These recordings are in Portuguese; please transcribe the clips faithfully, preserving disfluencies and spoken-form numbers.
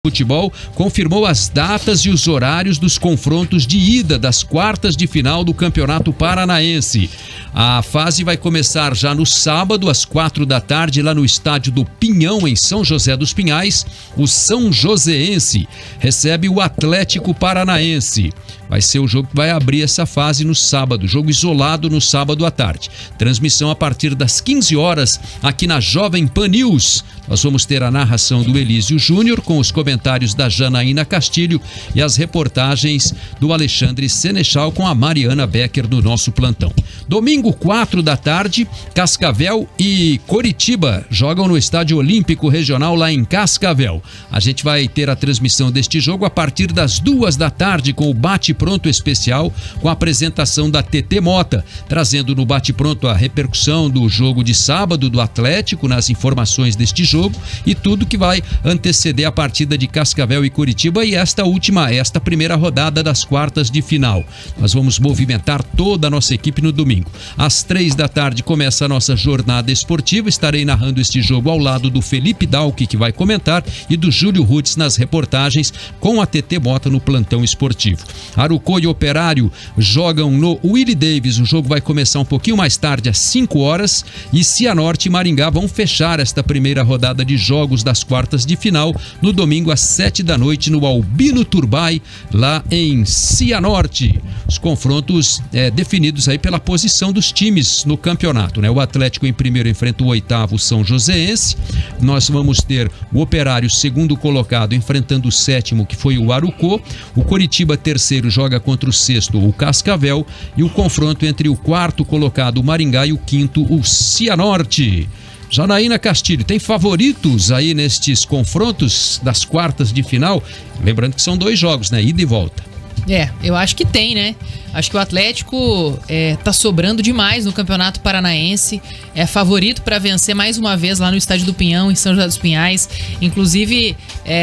Futebol confirmou as datas e os horários dos confrontos de ida das quartas de final do Campeonato Paranaense. A fase vai começar já no sábado, às quatro da tarde, lá no estádio do Pinhão, em São José dos Pinhais. O São Joséense recebe o Atlético Paranaense. Vai ser o jogo que vai abrir essa fase no sábado, jogo isolado no sábado à tarde. Transmissão a partir das quinze horas aqui na Jovem Pan News. Nós vamos ter a narração do Elísio Júnior com os comentários da Janaína Castilho e as reportagens do Alexandre Senechal com a Mariana Becker no nosso plantão. Domingo, quatro da tarde, Cascavel e Coritiba jogam no Estádio Olímpico Regional lá em Cascavel. A gente vai ter a transmissão deste jogo a partir das duas da tarde com o bate-pronto especial com a apresentação da T T Mota, trazendo no bate-pronto a repercussão do jogo de sábado do Atlético nas informações deste jogo e tudo que vai anteceder a partida de Cascavel e Coritiba e esta última, esta primeira rodada das quartas de final. Nós vamos movimentar toda a nossa equipe no domingo. Às três da tarde começa a nossa jornada esportiva. Estarei narrando este jogo ao lado do Felipe Dalke, que vai comentar, e do Júlio Rutz nas reportagens, com a T T Mota no plantão esportivo. Arucó e Operário jogam no Willie Davis. O jogo vai começar um pouquinho mais tarde, às cinco horas, e Cianorte e Maringá vão fechar esta primeira rodada de jogos das quartas de final no domingo às sete da noite no Albino Turbay, lá em Cianorte. Os confrontos é, definidos aí pela posição dos times no campeonato, né? O Atlético em primeiro enfrenta o oitavo São Joséense. Nós vamos ter o Operário, segundo colocado, enfrentando o sétimo, que foi o Arucó. O Coritiba, terceiro, joga contra o sexto, o Cascavel. E o confronto entre o quarto colocado, o Maringá, e o quinto, o Cianorte. Janaína Castilho, tem favoritos aí nestes confrontos das quartas de final? Lembrando que são dois jogos, né? Ida e volta. É, eu acho que tem, né? Acho que o Atlético é, tá sobrando demais no Campeonato Paranaense. É favorito para vencer mais uma vez lá no Estádio do Pinhão, em São José dos Pinhais. Inclusive,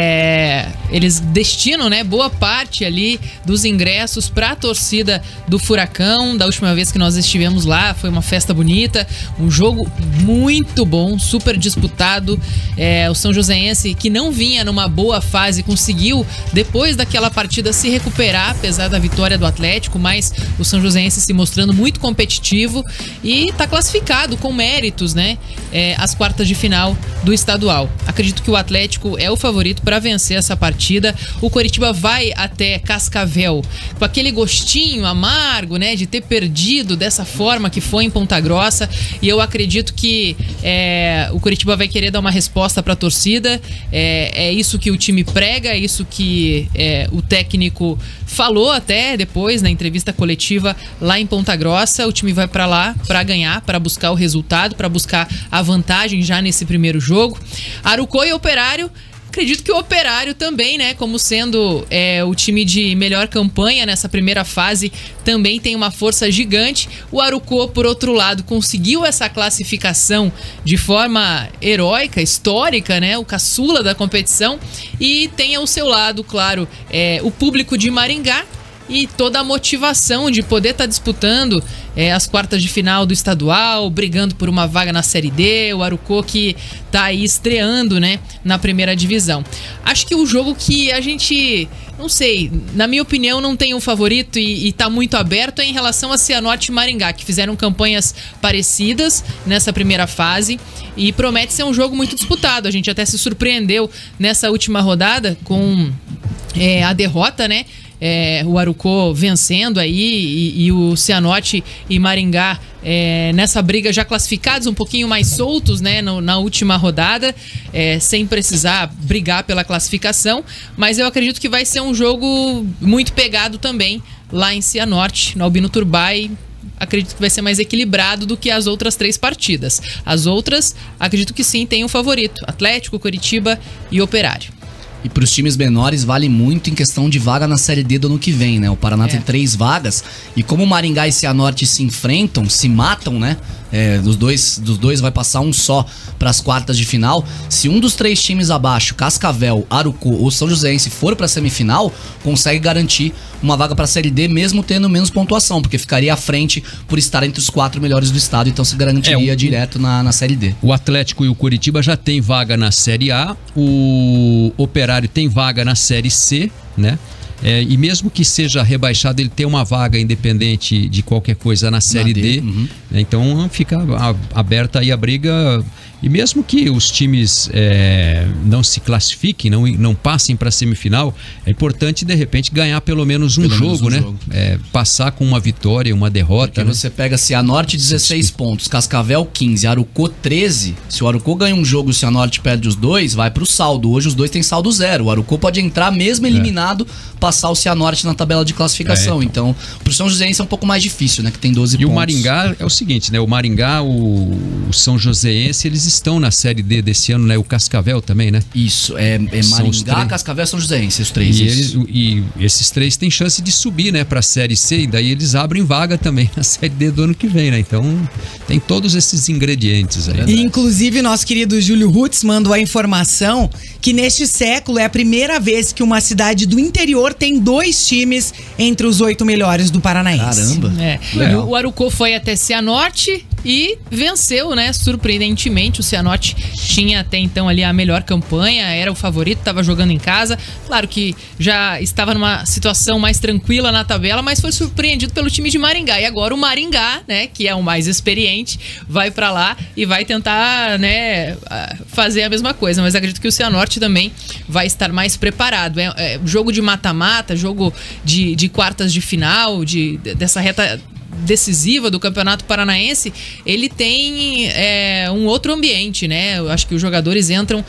é, eles destinam, né, boa parte ali dos ingressos para a torcida do Furacão. Da última vez que nós estivemos lá, foi uma festa bonita. Um jogo muito bom, super disputado. É, o São Joséense, que não vinha numa boa fase, conseguiu, depois daquela partida, se recuperar, apesar da vitória do Atlético, mas o São Joséense se mostrando muito competitivo e está classificado com méritos, né? É, as quartas de final do estadual. Acredito que o Atlético é o favorito para vencer essa partida. O Coritiba vai até Cascavel com aquele gostinho amargo, né, de ter perdido dessa forma que foi em Ponta Grossa, e eu acredito que é, o Coritiba vai querer dar uma resposta para a torcida. É, é isso que o time prega, é isso que é, o técnico falou até depois na entrevista coletiva lá em Ponta Grossa. O time vai para lá para ganhar, para buscar o resultado, para buscar a vantagem já nesse primeiro jogo. Arucó e Operário, acredito que o Operário também, né, como sendo é, o time de melhor campanha nessa primeira fase, também tem uma força gigante. O Arucó, por outro lado, conseguiu essa classificação de forma heróica, histórica, né, o caçula da competição, e tem ao seu lado, claro, é, o público de Maringá e toda a motivação de poder estar tá disputando é, as quartas de final do estadual, brigando por uma vaga na Série D. O Arucó que tá aí estreando, né, na primeira divisão. Acho que o jogo que a gente, não sei, na minha opinião não tem um favorito e, e tá muito aberto é em relação a Cianorte e Maringá, que fizeram campanhas parecidas nessa primeira fase e promete ser um jogo muito disputado. A gente até se surpreendeu nessa última rodada com é, a derrota, né? É, o Arucó vencendo aí e, e o Cianorte e Maringá é, nessa briga já classificados, um pouquinho mais soltos, né, no, na última rodada, é, sem precisar brigar pela classificação, mas eu acredito que vai ser um jogo muito pegado também lá em Cianorte, no Albino Turbay. Acredito que vai ser mais equilibrado do que as outras três partidas. As outras, acredito que sim, tem um favorito: Atlético, Coritiba e Operário. E para os times menores vale muito em questão de vaga na Série D do ano que vem, né? O Paraná é. tem três vagas e como Maringá e Cianorte se enfrentam, se matam, né? É, dos, dois, dos dois vai passar um só para as quartas de final. Se um dos três times abaixo, Cascavel, Arucó ou São Joséense, for para a semifinal, consegue garantir uma vaga para a Série D, mesmo tendo menos pontuação, porque ficaria à frente por estar entre os quatro melhores do estado, então se garantiria é, o, direto na, na Série D. O Atlético e o Coritiba já tem vaga na Série A, o Operário Operário tem vaga na Série C, né? É, e mesmo que seja rebaixado, ele tem uma vaga independente de qualquer coisa na Série na D. D. Uhum. Então fica aberta aí a briga. E mesmo que os times é, não se classifiquem, não, não passem para a semifinal, é importante de repente ganhar pelo menos um pelo jogo, menos um né? Jogo. É, passar com uma vitória, uma derrota. Porque né? Você pega Cianorte dezesseis pontos, Cascavel quinze, Arucó treze. Se o Arucó ganha um jogo e o Cianorte perde os dois, vai pro saldo. Hoje os dois têm saldo zero. O Arucó pode entrar mesmo eliminado, é. passar o Cianorte na tabela de classificação. É, então, então pro São Joséense é um pouco mais difícil, né? Que tem doze e pontos. E o Maringá é o seguinte, né? O Maringá, o, o São Joséense, eles estão na Série D desse ano, né? O Cascavel também, né? Isso, é, é Maringá, Cascavel e São Joséense, os três. E, eles, e esses três têm chance de subir, né? Pra Série C, e daí eles abrem vaga também na Série D do ano que vem, né? Então, tem todos esses ingredientes aí. E, inclusive, nosso querido Júlio Rutz mandou a informação que neste século é a primeira vez que uma cidade do interior tem dois times entre os oito melhores do Paranaense. Caramba! É. O Arucó foi até Cianorte e venceu, né? Surpreendentemente, o Cianorte tinha até então ali a melhor campanha, era o favorito, estava jogando em casa. Claro que já estava numa situação mais tranquila na tabela, mas foi surpreendido pelo time de Maringá. E agora o Maringá, né, que é o mais experiente, vai para lá e vai tentar, né, fazer a mesma coisa. Mas acredito que o Cianorte também vai estar mais preparado. É, é jogo de mata-mata, jogo de, de quartas de final, de, dessa reta decisiva do Campeonato Paranaense, ele tem é, um outro ambiente, né? Eu acho que os jogadores entram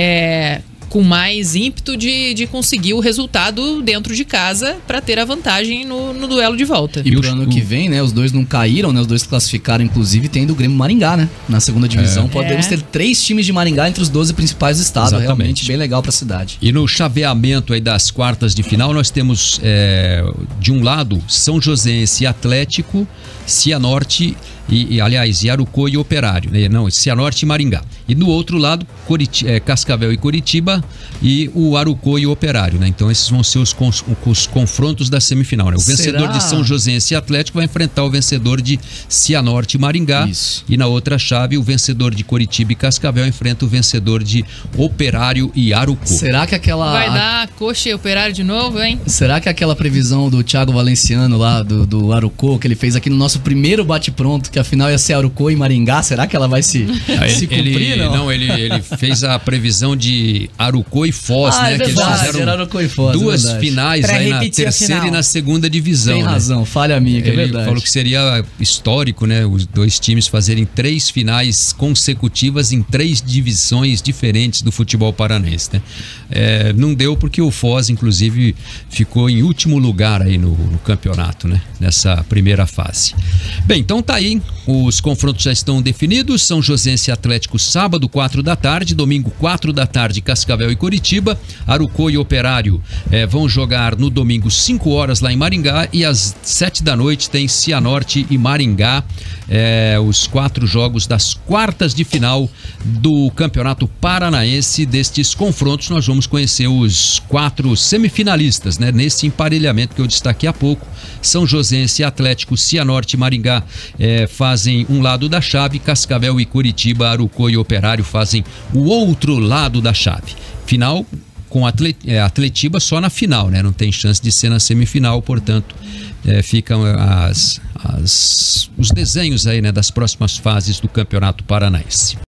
é, com mais ímpeto de, de conseguir o resultado dentro de casa para ter a vantagem no, no duelo de volta. E pro ano que vem, né? Os dois não caíram, né? Os dois classificaram, inclusive, tendo o Grêmio Maringá, né? Na segunda divisão. É. Podemos é. ter três times de Maringá entre os doze principais do estado. Exatamente. Realmente bem legal para a cidade. E no chaveamento aí das quartas de final, nós temos é, de um lado São Joséense e Atlético, Cianorte e, e aliás, Arucó e Operário, né? Não, Cianorte e Maringá. E do outro lado, Coriti é, Cascavel e Coritiba e o Arucó e o Operário, né? Então esses vão ser os, cons os confrontos da semifinal, né? O Será? vencedor de São Joséense e Atlético vai enfrentar o vencedor de Cianorte e Maringá. Isso. E na outra chave, o vencedor de Coritiba e Cascavel enfrenta o vencedor de Operário e Arucó. Será que aquela... Vai dar Coxa e Operário de novo, hein? Será que aquela previsão do Thiago Valenciano lá, do, do Arucó, que ele fez aqui no nosso primeiro bate-pronto, que afinal ia ser Arucó e Maringá, será que ela vai se, ah, se ele, cumprir, ele, não? Não, ele, ele fez a previsão de Arucó e Foz, ah, né? É verdade, que eles fizeram Arucó e Foz, duas é finais aí na terceira e na segunda divisão. Tem né? razão, falha minha, que ele é verdade. falou que seria histórico, né? Os dois times fazerem três finais consecutivas em três divisões diferentes do futebol paranaense, né? É, não deu porque o Foz, inclusive, ficou em último lugar aí no, no campeonato, né? Nessa primeira fase. Bem, então tá aí, os confrontos já estão definidos. São Joséense e Atlético sábado, quatro da tarde, domingo, quatro da tarde, Cascavel e Coritiba. Arucó e Operário eh, vão jogar no domingo, cinco horas lá em Maringá, e às sete da noite tem Cianorte e Maringá, eh, os quatro jogos das quartas de final do Campeonato Paranaense. Destes confrontos nós vamos conhecer os quatro semifinalistas, né? Nesse emparelhamento que eu destaquei há pouco. São Joséense, Atlético, Cianorte e Maringá eh, fazem um lado da chave, Cascavel e Coritiba, Arucó e Operário fazem o outro lado da chave. Final com Atlet, é, Atletiba só na final, né? Não tem chance de ser na semifinal, portanto, é, ficam as, as, os desenhos aí, né, das próximas fases do Campeonato Paranaense.